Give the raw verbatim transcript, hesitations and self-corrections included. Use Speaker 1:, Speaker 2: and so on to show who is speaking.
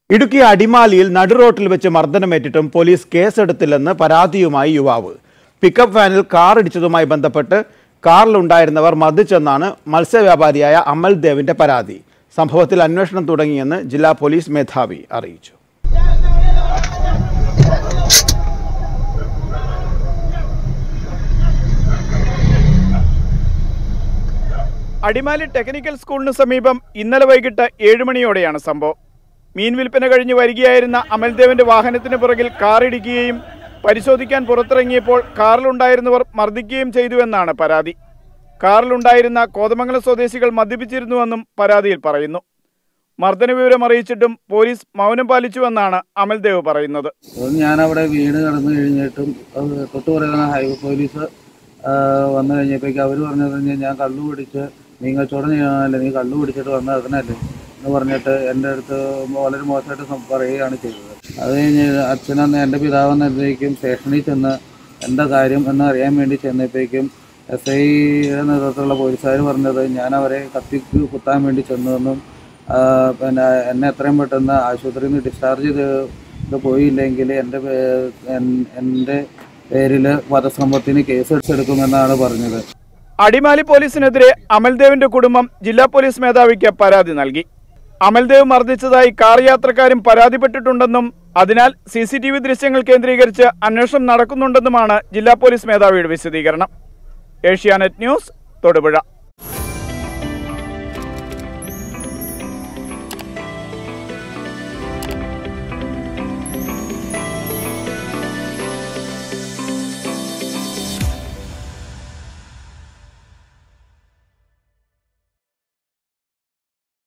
Speaker 1: ഇടുക്കി അടിമാലിയിൽ നടുറോട്ടിൽ വെച്ച് മർദ്ദനമേറ്റിട്ടും പോലീസ് കേസെടുത്തില്ലെന്ന് പരാതിയുമായി യുവാവ്. പിക്കപ്പ് വാനിൽ കാർ ഇടിച്ചതുമായി ബന്ധപ്പെട്ട് കാറിലുണ്ടായിരുന്നവർ മർദ്ദിച്ചെന്നാണ് മത്സ്യവ്യാപാരിയായ അമൽദേവിന്റെ പരാതി. സംഭവത്തിൽ അന്വേഷണം തുടങ്ങിയെന്ന് ജില്ലാ പോലീസ് മേധാവി അറിയിച്ചു.
Speaker 2: അടിമാലി ടെക്നിക്കൽ സ്കൂളിന് സമീപം ഇന്നലെ വൈകിട്ട് ഏഴ് മണിയോടെയാണ് സംഭവം. മീൻ വിൽപ്പന കഴിഞ്ഞ് വരികയായിരുന്ന അമൽദേവിന്റെ വാഹനത്തിന് പുറകിൽ കാർ ഇടിക്കുകയും പരിശോധിക്കാൻ പുറത്തിറങ്ങിയപ്പോൾ കാറിലുണ്ടായിരുന്നവർ മർദ്ദിക്കുകയും ചെയ്തുവെന്നാണ് പരാതി. കാറിലുണ്ടായിരുന്ന കോതമംഗലം സ്വദേശികൾ മദ്യപിച്ചിരുന്നുവെന്നും പരാതിയിൽ പറയുന്നു. മർദ്ദന വിവരം അറിയിച്ചിട്ടും പോലീസ് മൗനം പാലിച്ചുവെന്നാണ് അമൽദേവ് പറയുന്നത്.
Speaker 3: ഞാൻ അവിടെ വീട് കടന്നു കഴിഞ്ഞിട്ടും തൊട്ടു പറയുന്ന ഹൈവേ പോലീസ് വന്നു കഴിഞ്ഞപ്പോഴേക്കും അവർ പറഞ്ഞത് ഞാൻ കള്ളു പിടിച്ച് നീ കച്ചവടം ചെയ്യാനല്ലേ, നീ കള്ളു പിടിച്ചിട്ട് വന്ന അതിനല്ലേ എന്ന് പറഞ്ഞിട്ട് എൻ്റെ അടുത്ത് വളരെ മോശമായിട്ട് പറയുകയാണ് ചെയ്തത്. അത് കഴിഞ്ഞ് അച്ഛനെന്ന് എൻ്റെ പിതാവെന്നതിലേക്കും സ്റ്റേഷനിൽ ചെന്ന് എന്താ കാര്യം എന്ന് അറിയാൻ വേണ്ടി ചെന്നപ്പോഴേക്കും എസ് ഐയുടെ നേതൃത്വത്തിലുള്ള പോലീസുകാർ പറഞ്ഞത് ഞാൻ അവരെ കത്തിക്ക് കുത്താൻ വേണ്ടി ചെന്നുവെന്നും പിന്നെ എന്നെ എത്രയും പെട്ടെന്ന് ആശുപത്രിയിൽ നിന്ന് ഡിസ്ചാർജ് ചെയ്ത് പോയില്ലെങ്കിൽ എൻ്റെ എൻ്റെ പേരിൽ വധശ്രമത്തിന് കേസ് എടുക്കുമെന്നാണ് പറഞ്ഞത്.
Speaker 2: അടിമാലി പോലീസിനെതിരെ അമൽദേവിന്റെ കുടുംബം ജില്ലാ പോലീസ് മേധാവിക്ക് പരാതി നൽകി. അമൽദേവ് മർദ്ദിച്ചതായി കാർ യാത്രക്കാരും പരാതിപ്പെട്ടിട്ടുണ്ടെന്നും അതിനാൽ സി സി ടി വി ദൃശ്യങ്ങൾ കേന്ദ്രീകരിച്ച് അന്വേഷണം നടക്കുന്നുണ്ടെന്നുമാണ് ജില്ലാ പോലീസ് മേധാവിയുടെ വിശദീകരണം. ഏഷ്യാനെറ്റ് ന്യൂസ്, തൊടുപുഴ.